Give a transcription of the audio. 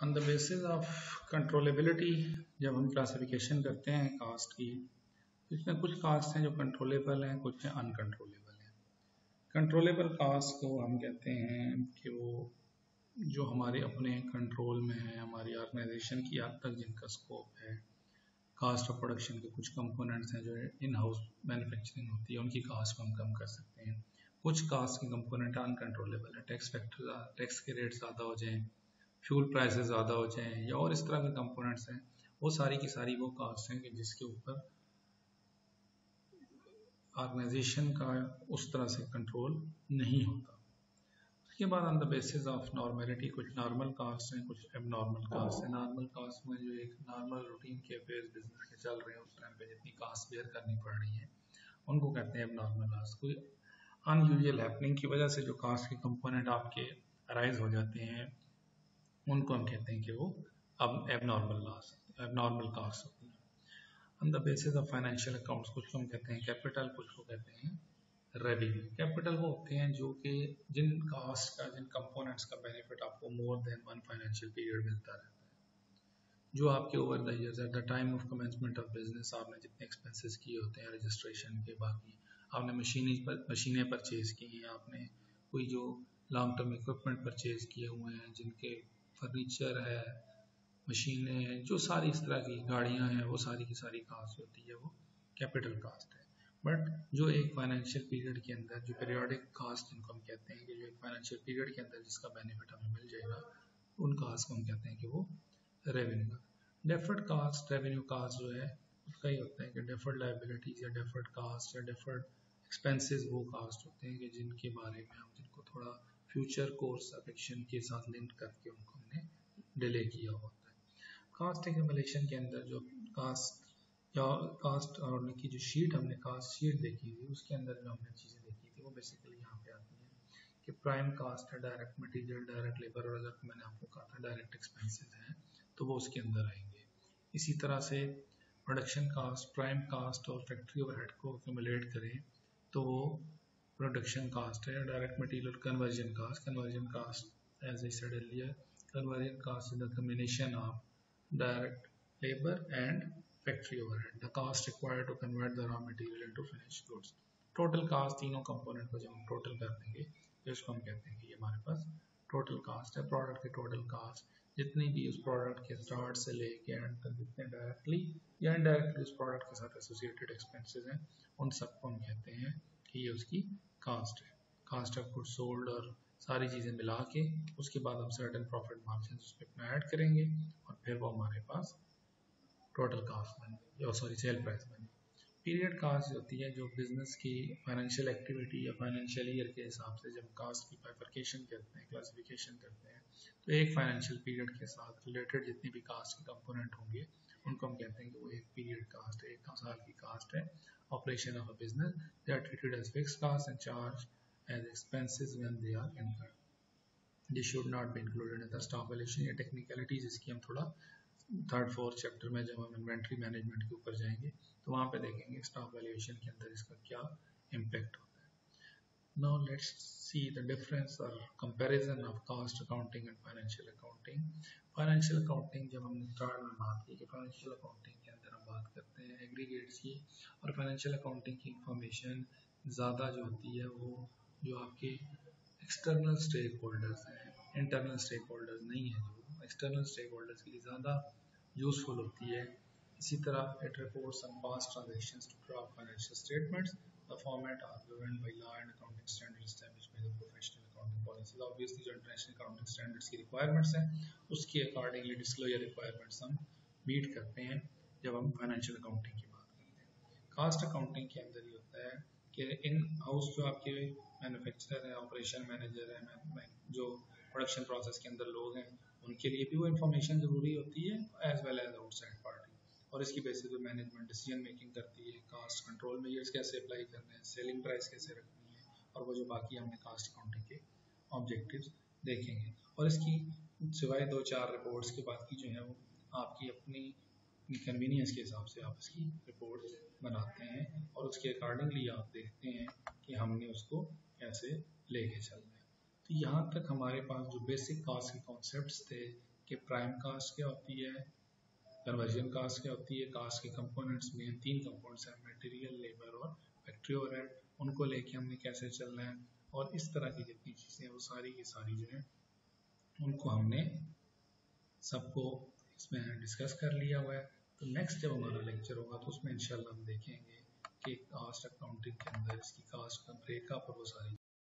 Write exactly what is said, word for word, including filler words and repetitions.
On the basis of controllability जब हम classification करते हैं कास्ट की, तो इसमें कुछ कास्ट हैं जो कंट्रोलेबल हैं, कुछ हैं अनकंट्रोलेबल हैं। कंट्रोलेबल कास्ट को हम कहते हैं कि वो जो हमारे अपने कंट्रोल में है, हमारी ऑर्गेनाइजेशन की हद तक जिनका स्कोप है। कास्ट ऑफ प्रोडक्शन के कुछ कंपोनेंट्स हैं जो इन हाउस मैन्युफैक्चरिंग होती है, उनकी कास्ट को हम कम कर सकते हैं। कुछ कास्ट के कंपोनेंट अनकंट्रोलेबल है, टैक्स फैक्टर टैक्स के रेट ज़्यादा हो जाएं, फ्यूल प्राइसेस ज़्यादा हो जाएं या और इस तरह के कंपोनेंट्स हैं, वो सारी की सारी वो कास्ट हैं कि जिसके ऊपर ऑर्गेनाइजेशन का उस तरह से कंट्रोल नहीं होता। उसके बाद on the basis of normality कुछ नॉर्मल कास्ट हैं, कुछ एबनॉर्मल कास्ट हैं। नॉर्मल कास्ट में जो एक नॉर्मल रूटीन के अफेयर्स बिजनेस के चल रहे हैं उस टाइम पे जितनी कास्ट बेयर करनी पड़ रही है उनको कहते हैं एबनॉर्मल कास्ट। कोई अनयूजुअल हैपनिंग की वजह से जो कास्ट के कंपोनेंट आपके अराइज हो जाते हैं उनको हम कहते हैं कि वो अब एबनॉर्मल लॉस एबनॉर्मल कास्ट होती है। On the basis of financial accounts कुछ को हम कहते हैं कैपिटल, कुछ को कहते हैं रेवेन्यू। कैपिटल वो होते हैं जो कि जिन कास्ट का जिन कंपोनेंट्स का बेनिफिट आपको more than one financial period मिलता रहता है, जो आपके over the years at the time of commencement of business आपने जितने एक्सपेंसेस किए होते हैं रजिस्ट्रेशन के, बाकी आपने मशीनी पर मशीनें परचेज की हैं, आपने कोई जो लॉन्ग टर्म इक्विपमेंट परचेज किए हुए हैं, जिनके फर्नीचर है, मशीनें हैं, जो सारी इस तरह की गाड़ियां हैं, वो सारी की सारी कास्ट होती है, वो कैपिटल कास्ट है। बट जो एक फाइनेंशियल पीरियड के अंदर जो पीरियोडिक कास्ट जिनको हम कहते हैं कि जो एक फाइनेंशियल पीरियड के अंदर जिसका बेनिफिट हमें मिल जाएगा, उन कास्ट को हम कहते हैं कि वो रेवेन्यू का। डेफर्ड कास्ट रेवेन्यू कास्ट जो है उसका ही होता है कि डेफर्ड लाइबिलिटीज या डेफर्ड कास्ट या डेफर्ड एक्सपेंसेस वो कास्ट होते हैं कि जिनके बारे में हम जिनको थोड़ा फ्यूचर कोर्स ऑफ एक्शन के साथ लिंक करके उनको हमने डिले किया होता है। कास्ट एक्यूमुलेशन के अंदर जो कास्ट या कास्ट और की जो शीट हमने कास्ट शीट देखी थी उसके अंदर जो हमने चीज़ें देखी थी वो बेसिकली यहाँ पे आती हैं कि प्राइम कास्ट है डायरेक्ट मटेरियल, डायरेक्ट लेबर, और अगर मैंने आपको कहा था डायरेक्ट एक्सपेंसेस हैं तो वो उसके अंदर आएंगे। इसी तरह से प्रोडक्शन कास्ट, प्राइम कास्ट और फैक्ट्री ओवरहेड को एक्यूमुलेट करें तो वो प्रोडक्शन कास्ट है। Direct material conversion cost, conversion cost as I said earlier, conversion cost is the combination of direct labor and factory overhead, the cost required to convert the raw material into finished goods. Total cost तीनों component को जब हम total कर देंगे तो इसको हम कहते हैं कि ये हमारे पास टोटल कास्ट है। प्रोडक्ट की टोटल कास्ट जितनी भी उस प्रोडक्ट के स्टार्ट से लेके एंड तक जितने डायरेक्टली या इनडायरेक्टली उस प्रोडक्ट के साथ एसोसिएटेड एक्सपेंसेस हैं उन सबको हम कहते हैं कि ये उसकी कास्ट है। कास्ट ऑफ गुड्स सोल्ड और सारी चीज़ें मिला के उसके बाद हम सर्टेन प्रॉफिट मार्जिन उस पर ऐड करेंगे और फिर वो हमारे पास टोटल कास्ट बन गई, और सॉरी सेल प्राइस बन गई। पीरियड कास्ट होती है जो बिजनेस की फाइनेंशियल एक्टिविटी या फाइनेंशियल ईयर के हिसाब से जब कास्ट की बाइफरकेशन करते हैं, क्लासिफिकेशन करते हैं, तो एक फाइनेंशियल पीरियड के साथ रिलेटेड जितनी भी कास्ट के कंपोनेंट होंगे उनको हम कहते हैं कि वो एक पीरियड कास्ट है, एक साल की कास्ट है। Operation of a business they are treated as fixed cost and charge as expenses when they are incurred. This should not be included in the stock valuation. ये टेक्निकलिटीज इसकी हम थोड़ा third fourth chapter में जब हम inventory management के ऊपर जाएंगे तो वहाँ पे देखेंगे स्टॉक वैल्यूएशन के अंदर इसका क्या इम्पैक्ट होता है। Now let's see the difference और comparison of cost accounting and financial accounting. Financial accounting जब हमने स्टार्ट में बात की कि फाइनेंशियल अकाउंटिंग के अंदर हम बात करते हैं एग्रीगेट्स की, और फाइनेंशियल अकाउंटिंग की इंफॉर्मेशन ज़्यादा जो होती है वो जो आपके एक्सटर्नल स्टेक होल्डर्स हैं, इंटरनल स्टेक होल्डर्स नहीं है, जो एक्सटर्नल स्टेक होल्डर्स के लिए ज़्यादा यूजफुल होती है। इसी तरह it reports on past transactions to draft financial statements, the format are given by law and accounting standards established by the professional accounting policies. Obviously जो इंटरनेशनल अकाउंटिंग स्टैंडर्ड्स की requirements हैं उसके अकॉर्डिंगली डिस्क्लोजर रिक्वायरमेंट्स हम meet करते हैं जब हम financial accounting की बात करते हैं। कास्ट अकाउंटिंग के अंदर ये होता है कि इन हाउस जो आपके मैन्युफैक्चरर है, ऑपरेशन मैनेजर है, जो प्रोडक्शन प्रोसेस के अंदर लोग हैं, उनके लिए भी वो इन्फॉर्मेशन ज़रूरी होती है as well as outside party, और इसकी बेसिस पे मैनेजमेंट डिसीजन मेकिंग करती है। कास्ट कंट्रोल मेजर्स कैसे अप्लाई करने हैं, सेलिंग प्राइस कैसे रखनी है, और वो जो बाकी हमने कास्ट अकाउंटिंग के ऑब्जेक्टिव्स देखेंगे। और इसकी सिवाय दो चार रिपोर्ट्स के बाद की जो है वो आपकी अपनी कन्वीनियंस के हिसाब से आप इसकी रिपोर्ट बनाते हैं और उसके अकॉर्डिंगली आप देखते हैं कि हमने उसको कैसे लेके चलना है। तो यहाँ तक हमारे पास जो बेसिक कास्ट के कॉन्सेप्ट्स थे कि प्राइम कास्ट क्या होती है, कन्वर्जन कास्ट क्या होती है, कास्ट के कंपोनेंट्स में तीन कंपोनेंट्स हैं, मटेरियल, लेबर और फैक्ट्री ओवरहेड, उनको लेके हमने कैसे चलना है, और इस तरह की जितनी चीज़ें वो सारी की सारी जो है उनको हमने सबको इसमें डिस्कस कर लिया हुआ है। तो नेक्स्ट जब हमारा लेक्चर होगा तो उसमें इंशाल्लाह हम देखेंगे कि कास्ट अकाउंटिंग के अंदर इसकी कास्ट का ब्रेकअप और वो सारी